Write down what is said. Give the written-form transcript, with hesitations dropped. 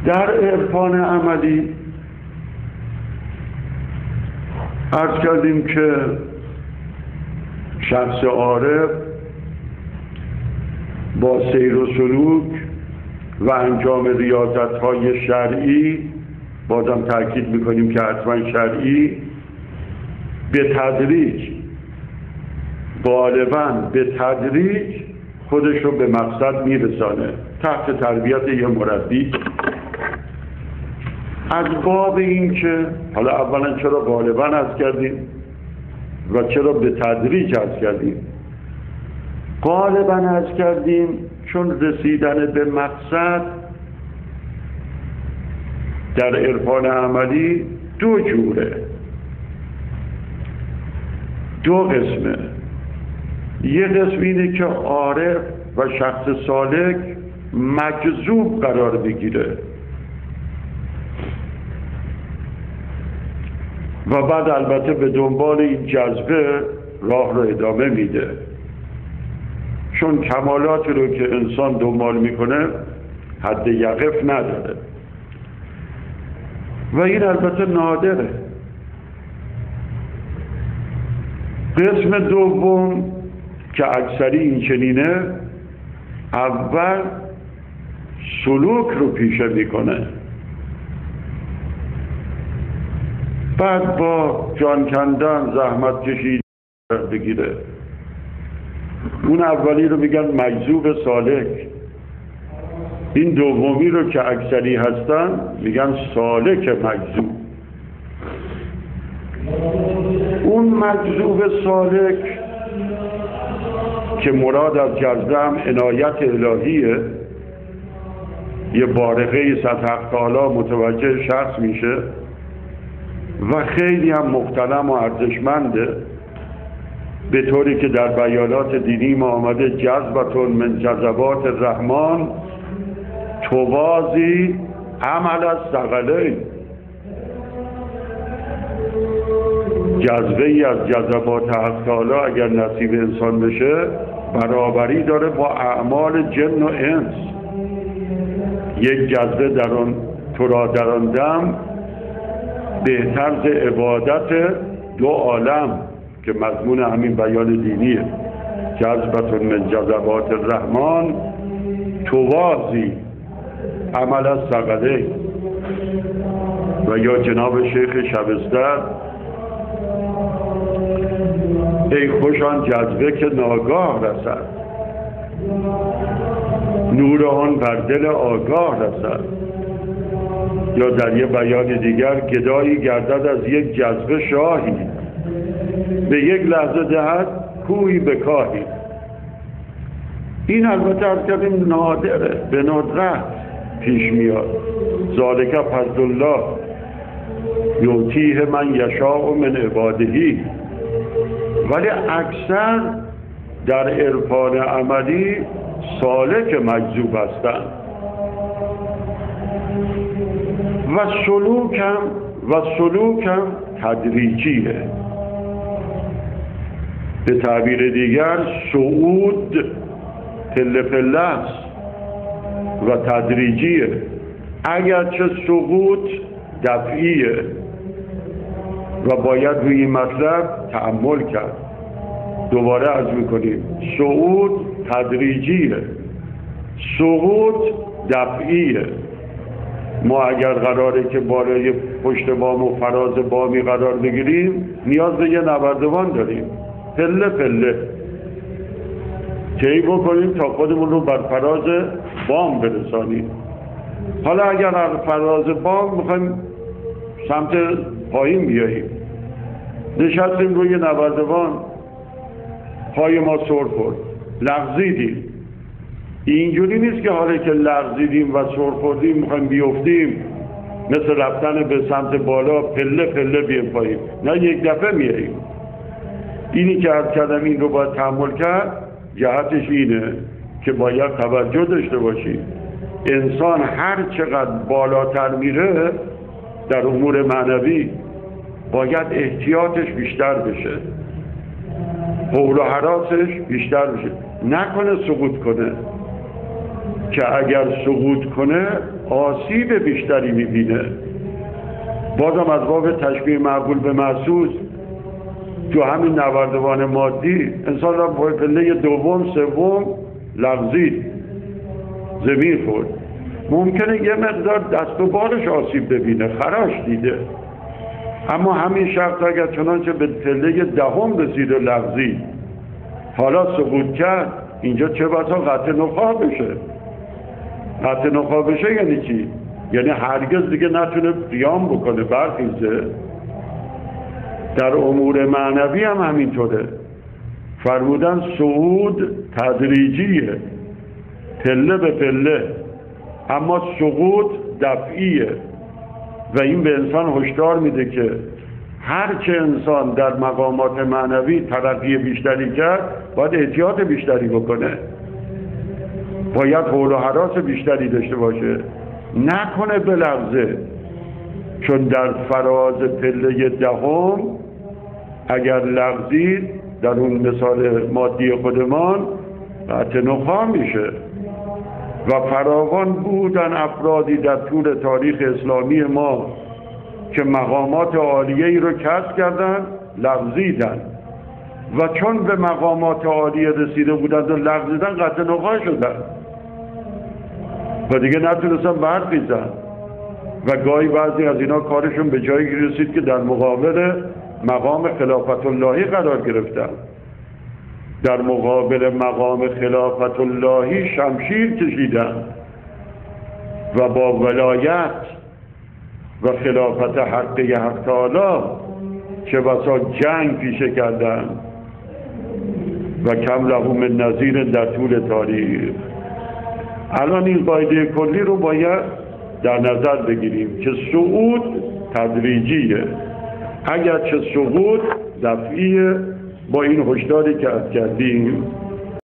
در عرفان عملی عرض کردیم که شخص عارف با سیر و سلوک و انجام ریاضت‌های شرعی، بازم تأکید میکنیم که حتما شرعی، به تدریج، غالباً به تدریج خودش رو به مقصد میرسانه تحت تربیت یه مربی. از باب این که حالا اولا چرا غالباً عرض کردیم و چرا به تدریج عرض کردیم؟ غالباً عرض کردیم چون رسیدن به مقصد در عرفان عملی دو جوره، دو قسمه. یه قسم اینه که عارف و شخص سالک مجذوب قرار بگیره و بعد البته به دنبال این جذبه راه رو ادامه میده، چون کمالاتی رو که انسان دنبال میکنه حد یقف نداره و این البته نادره. قسم دوم که اکثری این چنینه، اول سلوک رو پیشه میکنه، بعد با جان کندن زحمت کشید بگیره. اون اولی رو میگن مجذوب سالک، این دومی رو که اکثری هستن میگن سالک مجذوب. اون مجذوب سالک که مراد از جذبه هم عنایت الهیه، یه بارقه صد حق تعالی متوجه شخص میشه و خیلی هم محترم و ارزشمنده، به طوری که در بیانات دینی ما آمده جذبتون من جذبات الرحمن توازی عمل الثقلین. جذبه ای از جذبات حق تعالی اگر نصیب انسان بشه برابری داره با اعمال جن و انس. یک جذبه در آن تو را در آن دم بهتر ز عبادت دو عالم که مضمون همین بیان دینیه. جذبتون من جذبات الرحمن توازی عمل الثقلین. و یا جناب شیخ شبستر ای خوش آن جذبه که ناگاه رسد، نور آن بر دل آگاه رسد. یا در یه بیان دیگر گدایی گردد از یک جذبه شاهی، به یک لحظه دهد کوی به کاهی. این البته از کردیم نادره، به ندرت پیش میاد. ذالک فضل الله یعطیه من یشاء من عبادهی. ولی اکثر در عرفان عملی سالک مجذوب هستند و سلوک هم تدریجیه. به تعبیر دیگر صعود پله پله است و تدریجیه، اگرچه سقوط دفعیه و باید روی این مطلب تأمل کرد. دوباره عرض میکنیم صعود تدریجیه، سقوط دفعیه. ما اگر قراره که بالای پشت بام و فراز بامی قرار بگیریم نیاز به یه نوردوان داریم، پله پله طی بکنیم تا خودمون رو بر فراز بام برسانیم. حالا اگر از فراز بام میخوایم سمت پایین بیاییم، نشستیم روی نوردوان، پای ما سر خورد، لغزیدیم. اینجوری نیست که حالا که لغزیدیم و سر خوردیم میخوایم بیفتیم مثل رفتن به سمت بالا پله پله بیایم پایین، نه یک دفعه میاییم. اینی که عرض کردم این رو باید تحمل کرد. جهتش اینه که باید توجه داشته باشیم انسان هر چقدر بالاتر میره در امور معنوی باید احتیاطش بیشتر بشه، حول و حراسش بیشتر بشه، نکنه سقوط کنه. که اگر سقوط کنه آسیب بیشتری میبینه. بازم از باب تشبیه معقول به محسوس، تو همین نوردوان مادی انسان را پله دوم سوم لغزید، زمین خورد، ممکنه یه مقدار دست و بالش آسیب ببینه، خراش دیده، اما همین شخص اگر چنانچه به پله دهم رسید و لغزید حالا سقوط کرد، اینجا چه بسا قطع نخاع بشه. قطع نخاع بشه یعنی چی؟ یعنی هرگز دیگه نتونه قیام بکنه، برخیزه. در امور معنوی هم همینطوره. فرمودن صعود تدریجیه، پله به پله، اما سقوط دفعیه. و این به انسان هشدار میده که هرچه انسان در مقامات معنوی ترقی بیشتری کرد باید احتیاط بیشتری بکنه، باید حول و هراس بیشتری داشته باشه، نکنه بلغزه. چون در فراز پله دهم اگر لغزید، در اون مثال مادی خودمان، قطع نخاع میشه. و فراوان بودن افرادی در طول تاریخ اسلامی ما که مقامات عالیه‌ای رو کسب کردن، لغزیدن، و چون به مقامات عالیه رسیده بودند و لغزیدن، قطع نخاع شدن و دیگه نتونستن برخیزن. و گاهی بعضی از اینا کارشون به جایی رسید که در مقابل مقام خلافت اللهی قرار گرفتن، در مقابل مقام خلافت اللهی شمشیر کشیدن و با ولایت و خلافت حقه حق تعالی چه بسا جنگ پیشه کردن و کم لهم من نظیر در طول تاریخ. الان این قاعده کلی رو باید در نظر بگیریم که صعود تدریجیه، اگرچه سقوط دفعیه، با این هشداری که از کردیم